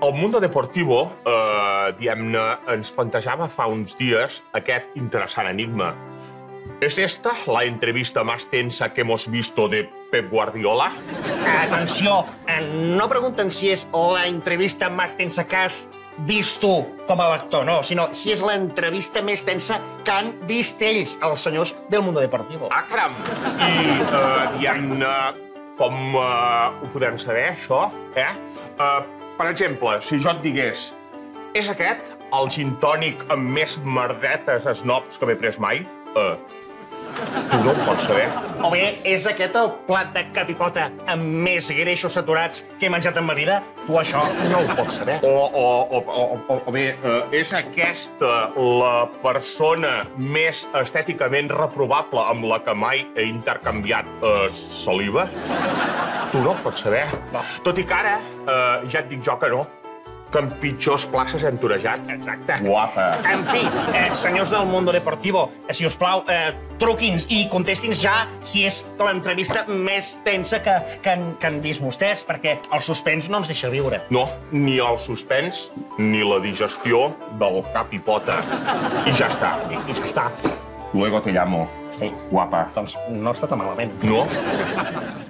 El Mundo Deportivo, diguem-ne, ens plantejava fa uns dies aquest interessant enigma. ¿Es esta la entrevista más tensa que hemos visto de Pep Guardiola? Atenció, no pregunten si és la entrevista més tensa que has vist tu com a lector, no, sinó si és l'entrevista més tensa que han vist ells, els senyors del Mundo Deportivo. Ah, caram! I, diguem-ne, com ho podem saber, això, Per exemple, si jo et digués és aquest el gin tònic amb més merdetes snobs que m'he pres mai? Tu no ho pots saber. O bé, és aquest el plat de capipota amb més greixos saturats que he menjat en ma vida? Tu això no ho pots saber. O bé, és aquesta la persona més estèticament reprovable amb la que mai he intercanviat saliva? Tu no ho pots saber. No. Tot i que ara ja et dic jo que no, que en pitjors places hem torejat. Exacte. Guapa. En fi, senyors del Mundo Deportivo, si us plau, truqui'ns i contesti'ns ja si és l'entrevista més tensa que han vist vostès, perquè el suspens no ens deixa viure. No, ni el suspens ni la digestió del cap i pota. I ja està. I ja està. Luego te llamo. Sí. Guapa. Doncs no està tan malament. No?